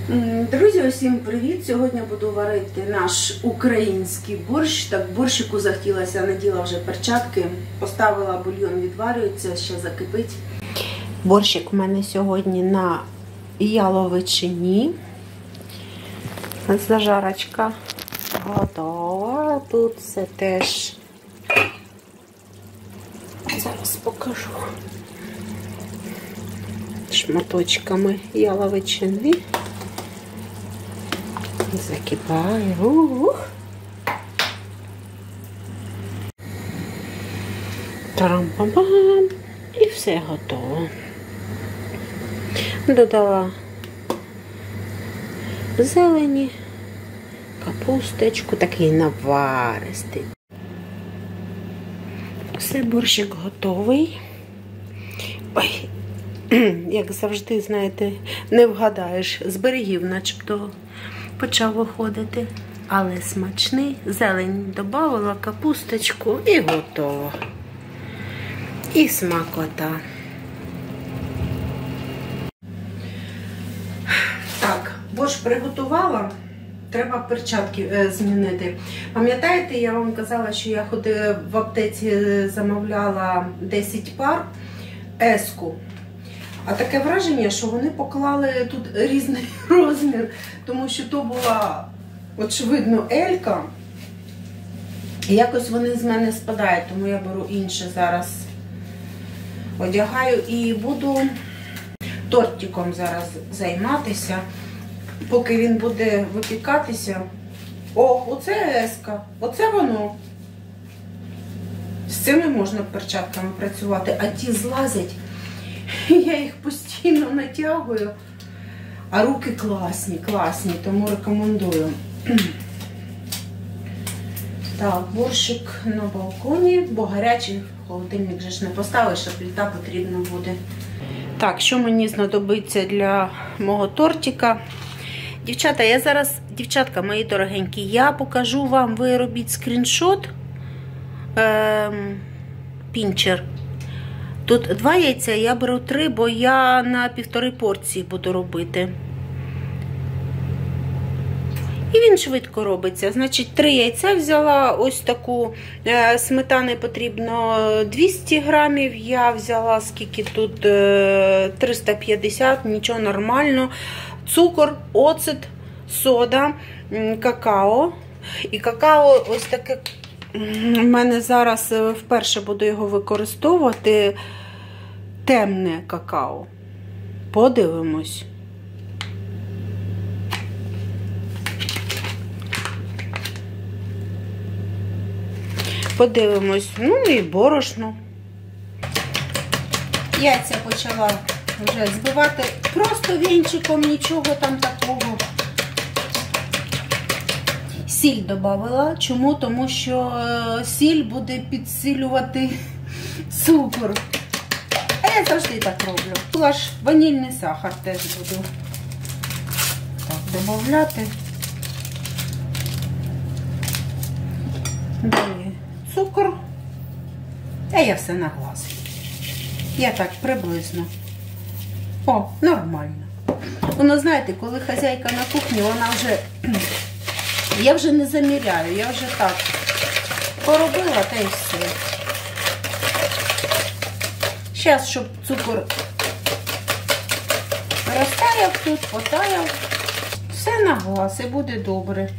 Друзі, усім привіт! Сьогодні буду варити наш український борщ. Так, борщику захотілося, наділа вже перчатки, поставила бульйон, відварюється, ще закипить. Борщик у мене сьогодні на яловичині. Зажарочка готова. Тут все теж. Зараз покажу. Шматочками яловичини. Закипає. Трам-пам-пам. І все готово. Додала зелені, капусточку, такий наваристий. Все, борщик готовий. Ой, як завжди, знаєте, не вгадаєш, з берегів начебто почав виходити, але смачний. Зелень додавала, капусточку і готово. І смакота. Так, борщ приготувала. Треба перчатки змінити. Пам'ятаєте, я вам казала, що я ходила в аптеці, замовляла 10 пар еску. А таке враження, що вони поклали тут різний розмір, тому що то була, очевидно, елька. І якось вони з мене спадають, тому я беру інше зараз. Одягаю і буду тортиком зараз займатися, поки він буде випікатися. О, оце еска, оце воно. З цими можна перчатками працювати, а ті злазять. Я їх постійно натягую, а руки класні, тому рекомендую. Так, борщик на балконі, бо гарячий, холодильник же ж не поставиш, а плита потрібна буде. Так, що мені знадобиться для мого тортика? Дівчата, я зараз, дівчатка мої дорогенькі, я покажу вам, ви робіть скріншот, пінчер. Тут 2 яйця, я беру 3, бо я на 1,5 порції буду робити. І він швидко робиться. Значить, 3 яйця взяла, ось таку сметани потрібно 200 грамів. Я взяла, скільки тут, 350, нічого, нормально. Цукор, оцет, сода, какао. І какао ось таке, у мене зараз вперше буду його використовувати, темне какао. Подивимось. Подивимось. Ну і борошно. Яйця почала вже збивати просто вінчиком, нічого там такого. Сіль додавала. Чому? Тому що сіль буде підсилювати цукор. А я завжди так роблю. Була ж ванільний сахар теж буду так додавати. Далі цукор. А я все на глаз. Я так приблизно. О, нормально. Воно, знаєте, коли хазяйка на кухні, вона вже... Я вже не заміряю, я вже так поробила, та й все. Зараз, щоб цукор розтаяв тут, потаяв, все на глаз і буде добре.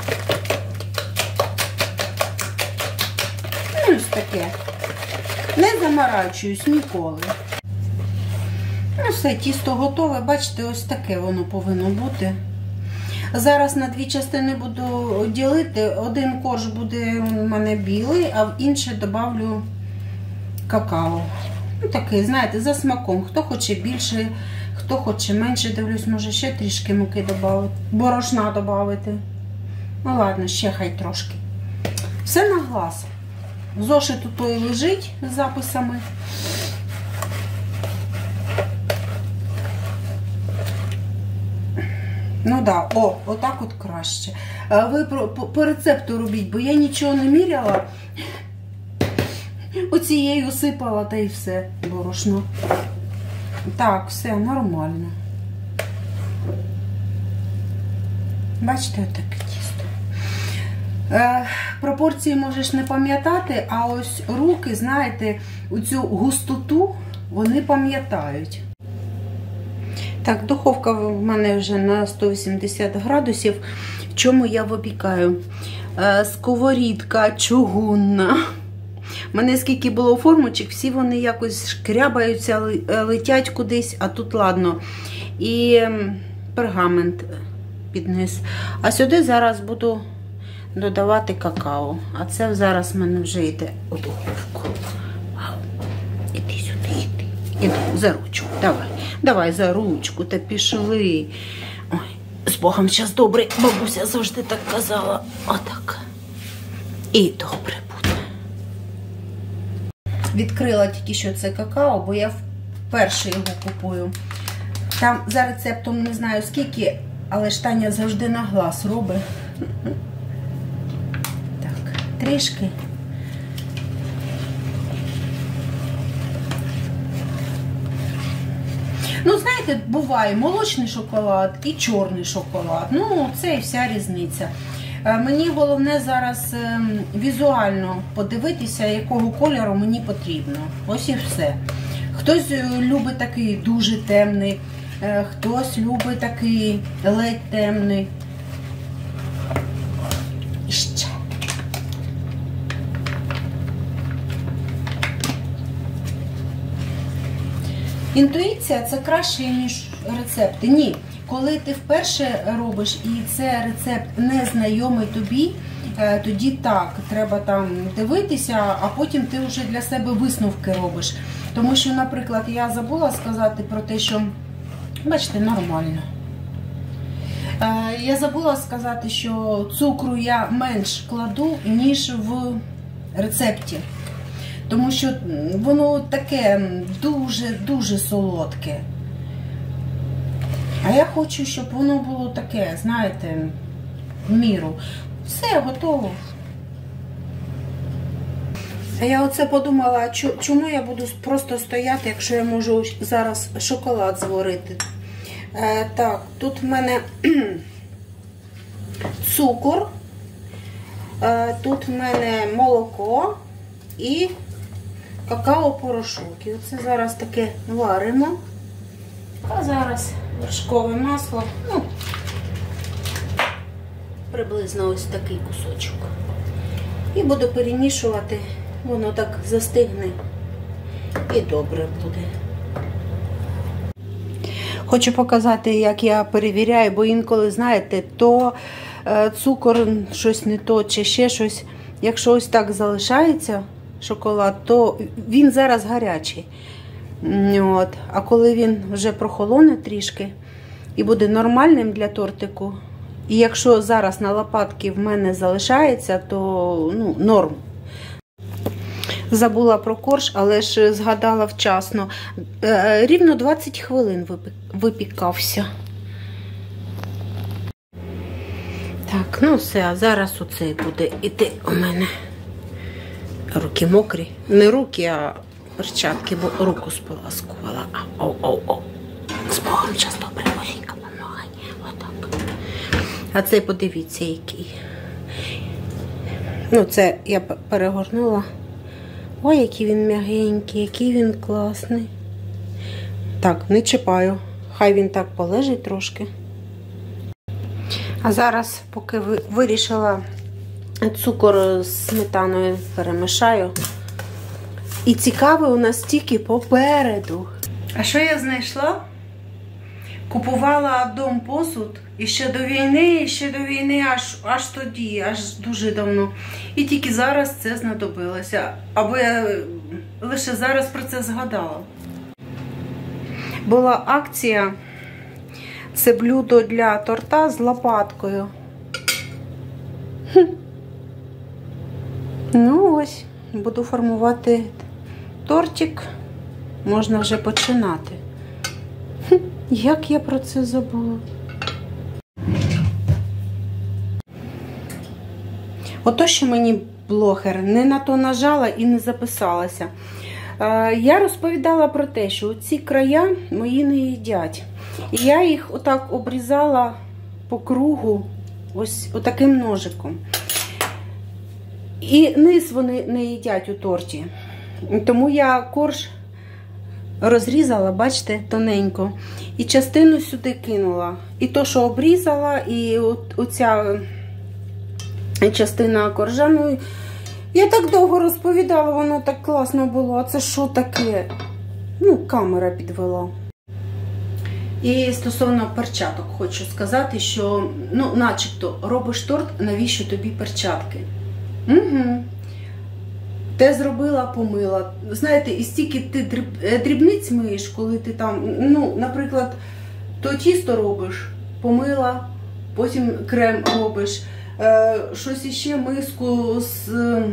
Ну, ось таке. Не заморачуюсь ніколи. Ну, все, тісто готове, бачите, ось таке воно повинно бути. Зараз на 2 частини буду ділити. Один корж буде у мене білий, а в інший додавлю какао. Ну, такий, знаєте, за смаком. Хто хоче більше, хто хоче менше. Дивлюсь, може ще трішки муки додати, борошна додати. Ну ладно, ще хай трошки. Все на глаз. Зошит тут і лежить з записами. Ну да, о, отак от краще. Ви по рецепту робіть, бо я нічого не міряла. Оцією сипала та й все, борошно. Так, все нормально. Бачите, отаке тісто. Пропорції можеш не пам'ятати, а ось руки, знаєте, оцю густоту вони пам'ятають. Так, духовка в мене вже на 180 градусів. В чому я випікаю? Сковорідка чугунна. У мене скільки було формочок, всі вони якось шкрябаються, летять кудись, а тут ладно. І пергамент під низ. А сюди зараз буду додавати какао. А це зараз в мене вже йде у духовку. Іди сюди, іди. Іди за ручку. Давай. Давай за ручку та пішли. Ой, з Богом зараз добре. Бабуся завжди так казала. Отак. І добре буде. Відкрила тільки що це какао, бо я вперше його купую. Там за рецептом не знаю скільки, але ж Таня завжди на глаз робить. Так, трішки. Ну, знаєте, буває молочний шоколад і чорний шоколад. Ну, це і вся різниця. Мені головне зараз візуально подивитися, якого кольору мені потрібно. Ось і все. Хтось любить такий дуже темний, хтось любить такий ледь темний. І ще. Інтуїція – це краще, ніж рецепти. Ні. Коли ти вперше робиш і це рецепт незнайомий тобі, тоді так, треба там дивитися, а потім ти вже для себе висновки робиш. Тому що, наприклад, я забула сказати про те, що, бачите, нормально. Я забула сказати, що цукру я менш кладу, ніж в рецепті. Тому що воно таке дуже-дуже солодке. А я хочу, щоб воно було таке, знаєте, в міру. Все, готово. А я оце подумала, чому я буду просто стояти, якщо я можу зараз шоколад зварити. Так, тут в мене цукор, тут в мене молоко і какао-порошок. І оце зараз таке варимо. А зараз вершкове масло, ну, приблизно ось такий кусочок. І буду перемішувати, воно так застигне і добре буде. Хочу показати, як я перевіряю, бо інколи, знаєте, то цукор щось не то, чи ще щось. Якщо ось так залишається шоколад, то він зараз гарячий. От. А коли він вже прохолоне трішки і буде нормальним для тортику, і якщо зараз на лопатки в мене залишається, то ну, норм. Забула про корж, але ж згадала вчасно. Рівно 20 хвилин випікався. Так, ну все, а зараз оцей буде іти у мене. Руки мокрі. Не руки, а перчатки, бо руку споласкувала. Оу. З Богом, зараз добре, Оленька, помагай. Отак. А цей, подивіться, який. Ну, це я перегорнула. Ой, який він м'ягенький, який він класний. Так, не чіпаю. Хай він так полежить трошки. А зараз, поки вирішила цукор з сметаною перемішаю. І цікаве у нас тільки попереду. А що я знайшла? Купувала Домпосуд і ще до війни, аж тоді, аж дуже давно. І тільки зараз це знадобилося. Або я лише зараз про це згадала. Була акція, це блюдо для торта з лопаткою. Ну ось, буду формувати тортик, можна вже починати. Як я про це забула? Ото, що мені блогер не на то нажала і не записалася. Я розповідала про те, що ці края мої не їдять. І я їх отак обрізала по кругу ось отаким ножиком. І низ вони не їдять у торті. Тому я корж розрізала, бачите, тоненько. І частину сюди кинула. І то, що обрізала, і оця частина коржа. Ну, я так довго розповідала, воно так класно було. А це що таке? Ну, камера підвела. І стосовно перчаток хочу сказати, що, ну, начебто, робиш торт, навіщо тобі перчатки? Угу. Те зробила, помила. Знаєте, і стільки ти дрібниць миєш, коли ти там, ну, наприклад, то тісто робиш, помила, потім крем робиш, щось іще, миску з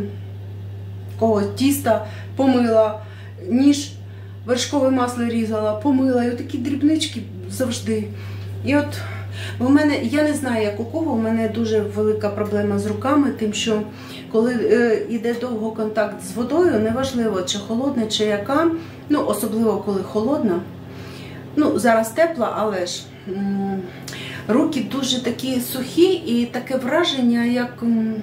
тіста помила, ніж вершкове масло різала, помила, і отакі дрібнички завжди. І от у мене, я не знаю, як у кого, у мене дуже велика проблема з руками, тим, що коли йде довго контакт з водою, неважливо, чи холодна, чи яка, ну, особливо, коли холодна, ну, зараз тепла, але ж руки дуже такі сухі і таке враження, як,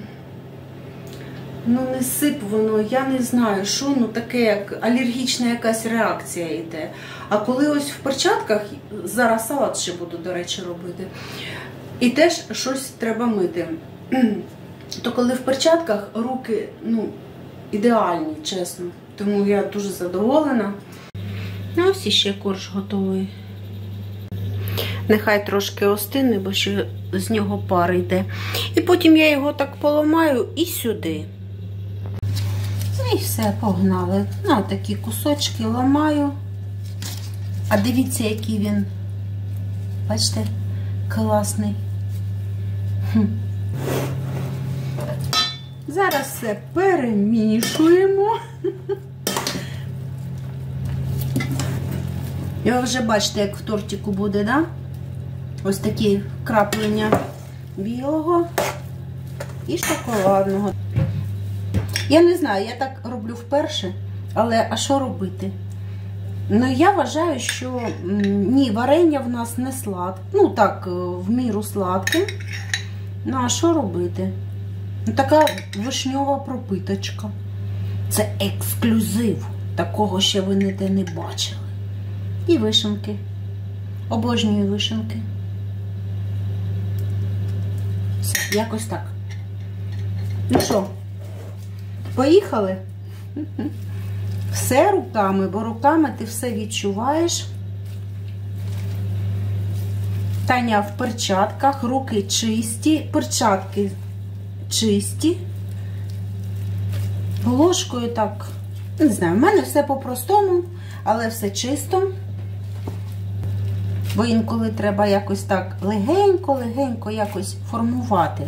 ну, не сип воно, я не знаю, що, ну, таке, як алергічна якась реакція йде. А коли ось в перчатках, зараз салат ще буду, до речі, робити, і теж щось треба мити, то коли в перчатках руки, ну, ідеальні, чесно. Тому я дуже задоволена. Ну, ось іще корж готовий. Нехай трошки остине, бо ще з нього пар йде. І потім я його так поламаю і сюди. І все, погнали. Ну, такі кусочки ламаю. А дивіться, який він, бачите, класний. Зараз все перемішуємо. І ви вже бачите, як в тортику буде, да? Ось такі краплення білого і шоколадного. Я не знаю, я так роблю вперше, але а що робити? Ну, я вважаю, що ні, варення в нас не сладке. Ну, так, в міру сладке. Ну, а що робити? Така вишньова пропиточка. Це ексклюзив. Такого ще ви ніде не бачили. І вишенки. Обожнюю вишенки. Все, якось так. Ну що, поїхали? Все руками, бо руками ти все відчуваєш. Таня в перчатках, руки чисті, перчатки чисті. Ложкою так, не знаю, в мене все по-простому, але все чисто. Бо інколи треба якось так легенько якось формувати.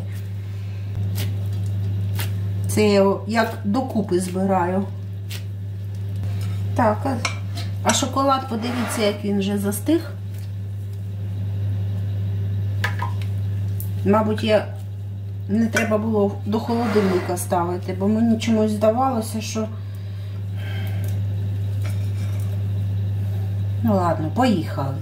Це я як докупи збираю. Так, а шоколад, подивіться, як він вже застиг. Мабуть, не треба було до холодильника ставити, бо мені чомусь здавалося, що... Ну ладно, поїхали.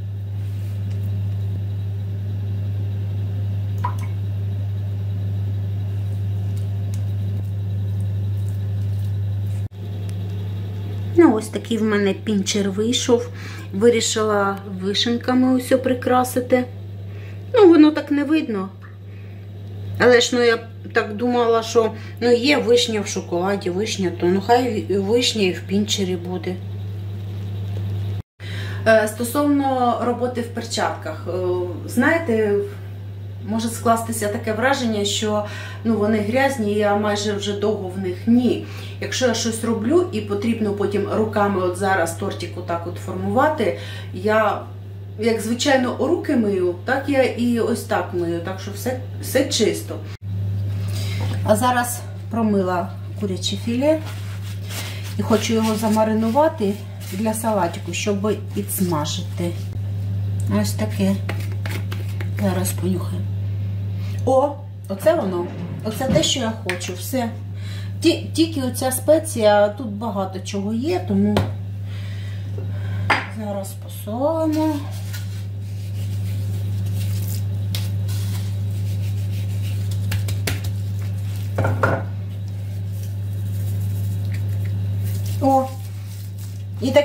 Ну, ось такий в мене пінчер вийшов. Вирішила вишенками усе прикрасити. Ну, воно так не видно. Але ж, ну, я так думала, що, ну, є вишня в шоколаді, вишня, то, ну, хай вишня і в пінчері буде. Стосовно роботи в перчатках, знаєте, може скластися таке враження, що, ну, вони грязні, я майже вже довго в них. Ні. Якщо я щось роблю і потрібно потім руками от зараз тортик отак от формувати, я, як звичайно, руки мию, так я і ось так мию, так що все чисто. А зараз промила куряче філе і хочу його замаринувати для салатику, щоб підсмажити. Ось таке. Зараз понюхаю. О, оце воно. Оце те, що я хочу. Все. Тільки оця спеція, тут багато чого є, тому зараз посолимо.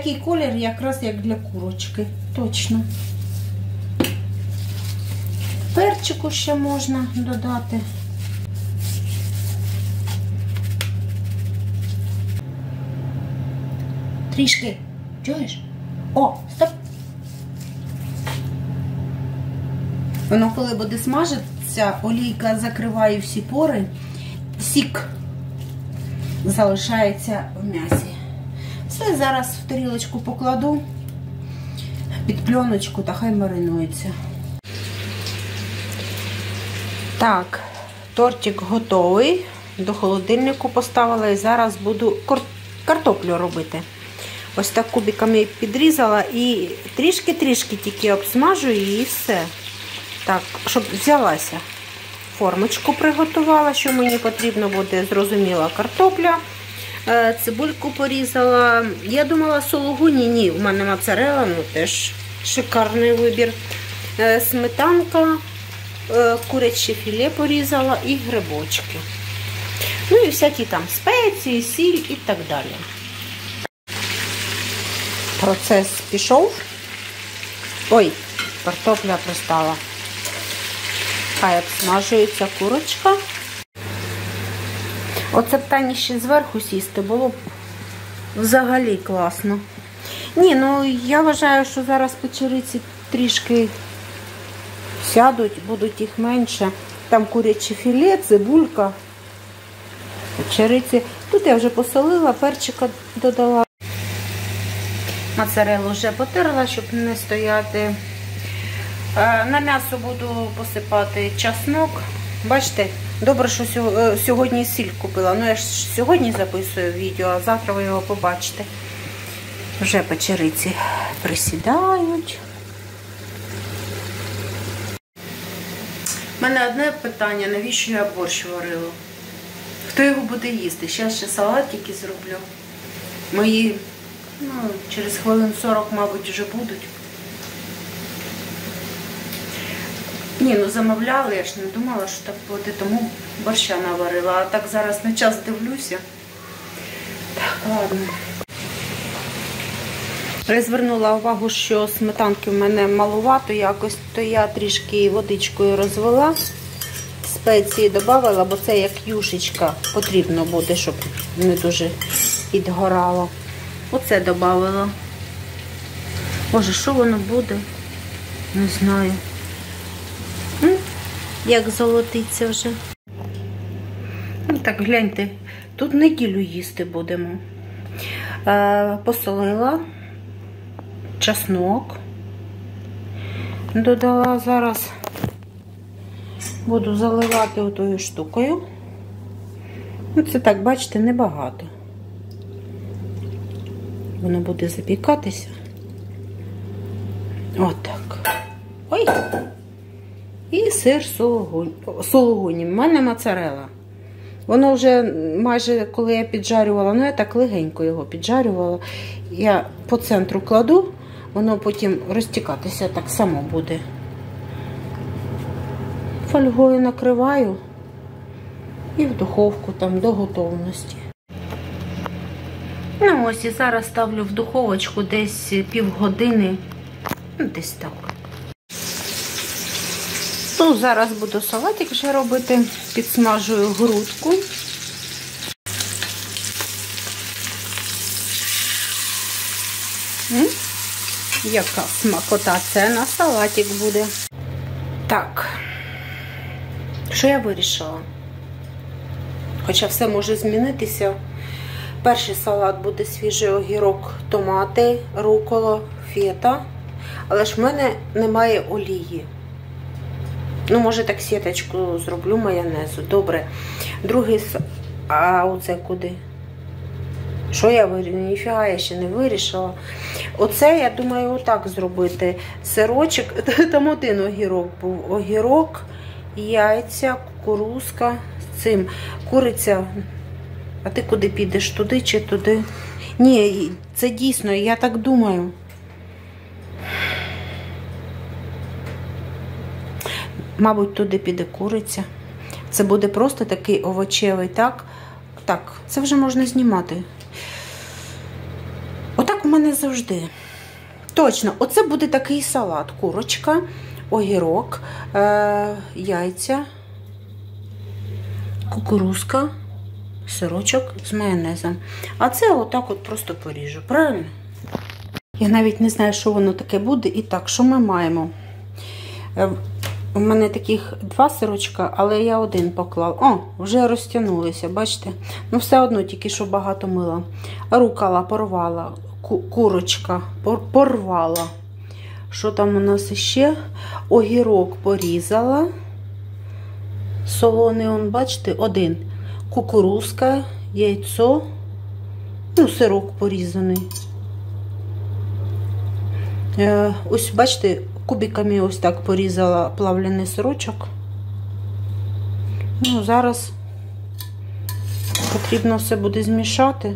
такий колір якраз як для курочки. Точно. Перчику ще можна додати. Трішки. Чуєш? О, стоп! Воно коли буде смажитися, олійка закриває всі пори, сік залишається в м'ясі. Все, зараз в тарілочку покладу, під пленочку та хай маринується. Так, тортик готовий, до холодильнику поставила і зараз буду картоплю робити. Ось так кубиками підрізала і трішки-трішки тільки обсмажую і все. Так, щоб взялася. Формочку приготувала, що мені потрібно буде, зрозуміла, картопля. Цибульку порізала. Я думала сулугуні, ні, у мене моцарелла, ну теж шикарний вибір. Сметанка, куряче філе порізала і грибочки. Ну і всякі там спеції, сіль і так далі. Процес пішов. Ой, картопля пристала. Хай обсмажується курочка. Оце питання ще зверху сісти було б взагалі класно. Ні, ну я вважаю, що зараз печериці трішки сядуть, будуть їх менше. Там куряче філе, цибулька, печериці. Тут я вже посолила, перчика додала. Моцареллу вже потерла, щоб не стояти. На м'ясо буду посипати чеснок. Бачите, добре, що сьогодні сіль купила. Ну, я ж сьогодні записую відео, а завтра ви його побачите. Вже печериці присідають. У мене одне питання, навіщо я борщ варила? Хто його буде їсти? Зараз ще салатики зроблю. Мої, ну, через хвилин 40, мабуть, вже будуть. Ні, ну замовляли, я ж не думала, що так буде, тому борща наварила. А так зараз на час дивлюся. Так, ладно. Я звернула увагу, що сметанки в мене малувато якось, то я трішки водичкою розвела, спеції додавала, бо це як юшечка потрібно буде, щоб не дуже підгорало. Оце додавала. Боже, що воно буде? Не знаю. Як золотиться вже. Ну так, гляньте, тут неділю їсти будемо. Посолила, чеснок додала, зараз буду заливати отою штукою. Ну, це так, бачите, небагато. Воно буде запікатися. Отак. Ой! І сир сулугуні. У мене моцарелла. Воно вже майже, коли я піджарювала, ну я так легенько його піджарювала. Я по центру кладу, воно потім розтікатися так само буде. Фольгою накриваю і в духовку там до готовності. Ну ось і зараз ставлю в духовочку десь півгодини, десь так. Ну, зараз буду салатик вже робити, підсмажую грудку. Яка смакота, це на салатик буде. Так, що я вирішила? Хоча все може змінитися. Перший салат буде свіжий огірок, томати, рукола, фета. Але ж в мене немає олії. Ну, може, так сіточку зроблю майонезу. Добре. Другий а оце куди? Що я вирішила? Ніфіга, я ще не вирішила. Оце, я думаю, отак зробити. Сирочок, там один огірок був. Огірок, яйця, кукурузка з цим. Куриця. А ти куди підеш? Туди чи туди? Ні, це дійсно, я так думаю. Мабуть, туди піде куриця. Це буде просто такий овочевий, так? Так, це вже можна знімати. Отак так у мене завжди. Точно, оце буде такий салат. Курочка, огірок, яйця, кукурузка, сирочок з майонезом. А це отак от просто поріжу, правильно? Я навіть не знаю, що воно таке буде. І так, що ми маємо? У мене таких 2 сирочка, але я 1 поклала. О, вже розтягнулися, бачите? Ну, все одно, тільки що багато мила. Рукола порвала, курочка порвала. Що там у нас ще? Огірок порізала. Солоний, он, бачите, 1. Кукурузка, яйцо, ну, сирок порізаний. Ось, бачите, кубиками ось так порізала плавлений сирочок. Ну, зараз потрібно все буде змішати.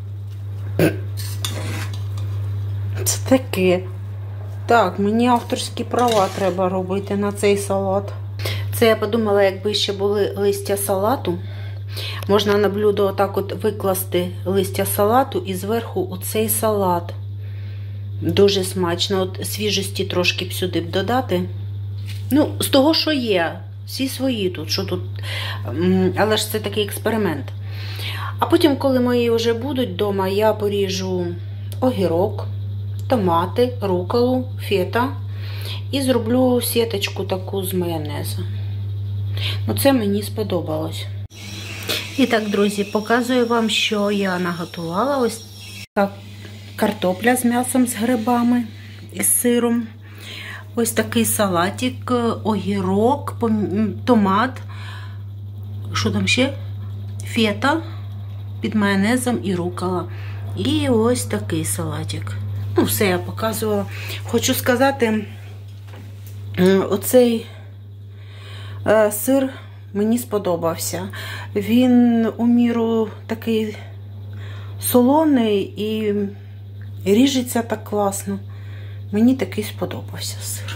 Це таке. Так, мені авторські права треба робити на цей салат. Це я подумала, якби ще були листя салату. Можна на блюдо отак от викласти листя салату і зверху оцей салат. Дуже смачно. От свіжості трошки б сюди б додати. Ну, з того, що є. Всі свої тут, що тут. Але ж це такий експеримент. А потім, коли мої вже будуть вдома, я поріжу огірок, томати, руколу, фета. І зроблю сіточку таку з майонезу. Ну, це мені сподобалось. І так, друзі, показую вам, що я наготувала. Ось так. Картопля з м'ясом, з грибами і з сиром. Ось такий салатик, огірок, томат. Що там ще? Фета під майонезом і рукола. І ось такий салатик. Ну, все я показувала. Хочу сказати, оцей сир мені сподобався. Він у міру такий солоний і ріжеться так класно. Мені такий сподобався сир.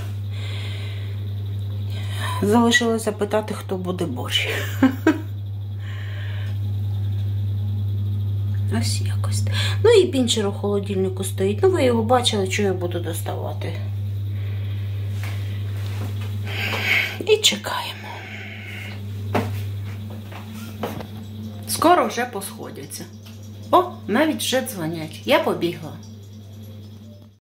Залишилось запитати, хто буде борщ. Ось якось. Ну і пінчер у холодильнику стоїть. Ну, ви його бачили, що я буду доставати. І чекаємо. Скоро вже посходяться. О, навіть вже дзвонять. Я побігла.